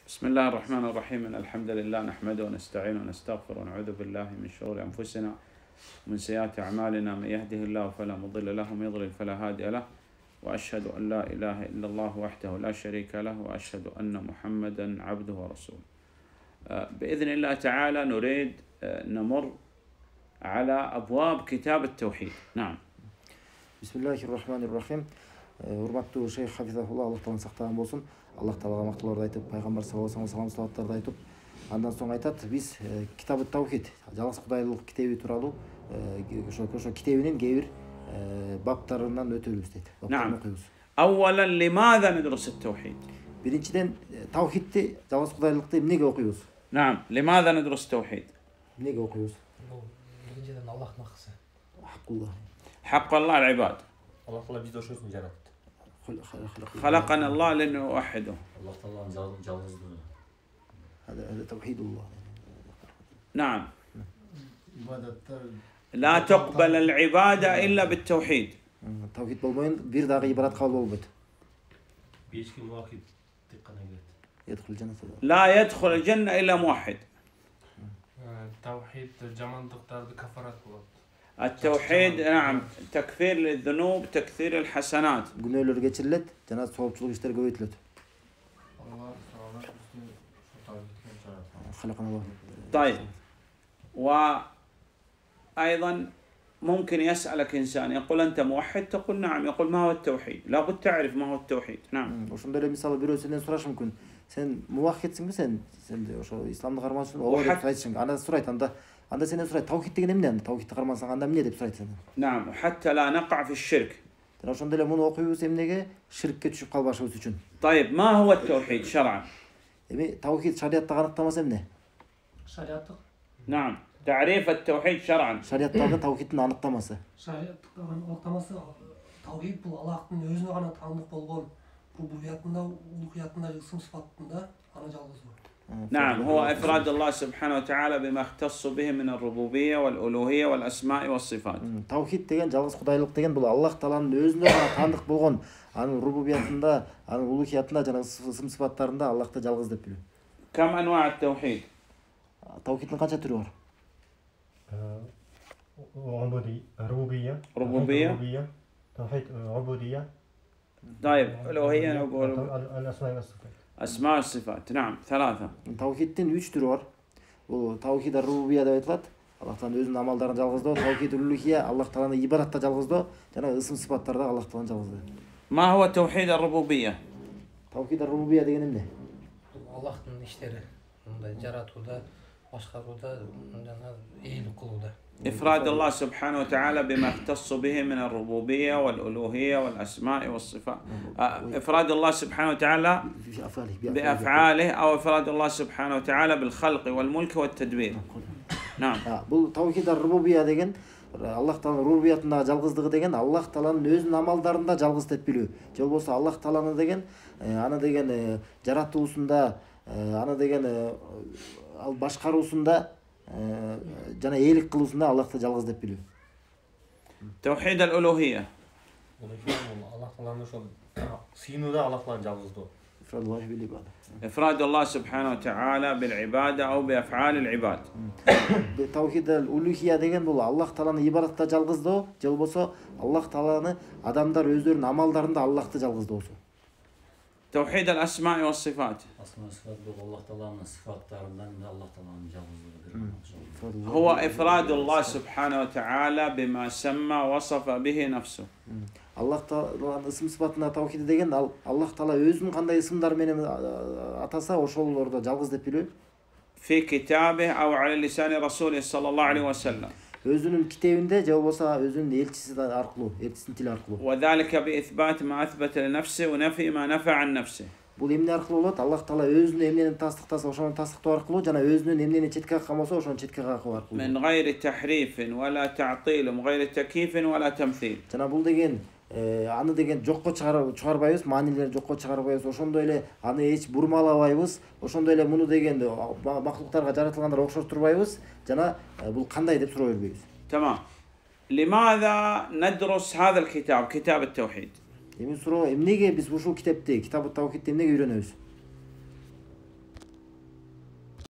بسم الله الرحمن الرحيم. إن الحمد لله نحمده ونستعينه ونستغفره ونعوذ بالله من شرور أنفسنا ومن سيئات أعمالنا. من يهده الله فلا مضل له ومن يضلل فلا هادي له، وأشهد أن لا إله إلا الله وحده لا شريك له، وأشهد أن محمدا عبده ورسوله. بإذن الله تعالى نريد نمر على أبواب كتاب التوحيد. نعم. بسم الله الرحمن الرحيم. Урматтуу шейх хафизахулла, Аллахтан сактаган болсун. Аллах таалага мактоолорду айтып, пайгамбар саллаллаху алейхи салам салаваттарды айтып, андан соң айтат, биз китабы таухид, жалгыз кудайлык китеби тууралуу ошо китебинин кээ бир баптарынан өтөбүз дейт. نعم. أولا لماذا ندرس التوحيد؟ Биринчиден таухидти, жалгыз кудайлыкты эмнеге окуйбуз? نعم. لماذا ندرس التوحيد؟ Эмнеге окуйбуз? Биринчиден Аллахтын акысы. Хаккулла. حق الله على العباد. Аллах таала бизди ошол үчүн жаратты. خلقنا الله لنوحده. Аллах тааланын жалгыздыгы. هذا توحيد الله. نعم. لا تقبل العبادة إلا بالتوحيد. Тавхид болбойын бир дагы ибадат кабыл болбойт. Беш ким вакыт тек гана келет. يدخل الجنة. لا يدخل الجنة إلا موحد. توحيد жамандыктарды кафарат болот. التوحيد نعم تكفير للذنوب، تكثير الحسنات. Күнөөлөр кечирилет, жана соопчулук иштер көбөйтүлөт. خلقنا الله. طيب. وأيضا ممكن يسألك إنسان يقول أنت موحد، تقول نعم، يقول ما هو التوحيد؟ لابد تعرف ما هو التوحيد. نعم. Ошондой эле мисалы бирөө сенден сурашы мүмкүн. Сен муваххидсиңби сен? Сен ошо исламды карманчысың, ооба деп айтышың. Анда сурайт, анда сенден сурайт, таухид деген эмне? Анда таухидти кармансаң анда эмне деп сурайт сенден. نعم. حتى لا نقع في الشرك. Жана ошондой эле муну окуйбуз эмнеге? Ширкке түшүп калбашыбыз үчүн. طيب ما هو التوحيد شرعا؟ Эми таухид шариаттагы аныктамасы эмне? Шариаттык. نعم. تعريف التوحيد شرعا. Шариаттагы таухидтин аныктамасы. Шариаттык аныктамасы таухид бул Аллахтын өзүнө гана таандык болгон рубубиятында, улухиятында, ысым сыфатында аны жалгыз. نعم. هو إفراد الله سبحانه وتعالى بما اختص به من الربوبية والألوهية والأسماء والصفات. Таухид деген жалгыз кудайлык деген бул Аллах тааланын өзүнө гана таандык болгон, анын рубубиятында, анын улухиятында жана ысым сыфаттарында Аллахты жалгыз деп билүү. كم أنواع التوحيد؟ Таухидтин канча түрү бар? ربوبية توحيد عبودية. طيب ألوهية الأسماء والصفات. أسماء والصفات. نعم. 3. Таухидтин 3 түрү бар. Бул таухид рубубия деп айтылат. Аллах тааланын өзүнүн амалдарын жалгыздоо, таухид улухия, Аллах тааланы ибадатта жалгыздоо, жана ысым сыфаттарда Аллах тааланы жалгыздоо. ما هو توحيد الربوبية؟ Таухид рубубия деген эмне? Аллахтын иштери, мындай жаратууда, башкарууда, жана ээлик кылууда. إفراد الله سبحانه وتعالى بما اختص به من الربوبية والألوهية والأسماء والصفات. إفراد الله سبحانه وتعالى بأفعاله، أو إفراد الله سبحانه وتعالى بالخلق والملك والتدبير. نعم. Бул таухид рубубия деген Аллах тааланын рубубиятындагы жалгыздыгы деген Аллах тааланын өзүнүн амалдарында жалгыз деп билүү. Же болбосо Аллах тааланы деген аны деген жаратуусунда, аны деген ал башкаруусунда жана ээлик кылуусунда Аллахты жалгыз деп билүү. توحيد الألوهية. Аллах тааланы ошол сыйынууда Аллах тааланы жалгыздоо. إفراد الله سبحانه وتعالى بالعبادة أو بأفعال العباد. Таухид улухия деген бул Аллах тааланы ибадатта жалгыздоо, же болбосо Аллах тааланы адамдар өздөрүнүн амалдарында Аллахты жалгыздоосу. توحيد الأسماء والصفات. Асма сыфат бул Аллах тааланын сыфаттарынан Аллах тааланын жалгыздыгы. هو إفراد الله سبحانه وتعالى بما سمى وصف به نفسه. Аллах тааланын ысым сыфатына таухид деген Аллах таала өзүнүн кандай ысымдар менен атаса ошолорду жалгыз деп билүү. في كتابه أو على لسان رسوله صلى الله عليه وسلم. Өзүнүн китебинде же болбосо өзүнүн элчиси аркылуу, элчисинин тили аркылуу. وذلك بإثبات ما أثبت لنفسه ونفي ما نفى عن نفسه. Бул эмне аркылуу болот? Аллах таала өзүнүн эмнени тастыктаса, ошону тастыктоо аркылуу, жана өзүнүн эмнени четке каккан болсо, ошону четке какуу аркылуу. من غير تحريف ولا تعطيل ومن غير تكييف ولا تمثيل. Жана бул деген аны деген жокко чыгарбайбыз, маанилерин жокко чыгарбайбыз, ошондой эле аны эч бурмалабайбыз, ошондой эле муну деген мактуктарга жаратылгандар окшоштурбайбыз, жана бул кандай деп суроо бербейбиз. تمام. لماذا ندرس هذا الكتاب، كتاب التوحيد؟ Эми суроо, эмнеге биз ушул китепти, китабы таухидти эмнеге үйрөнөбүз?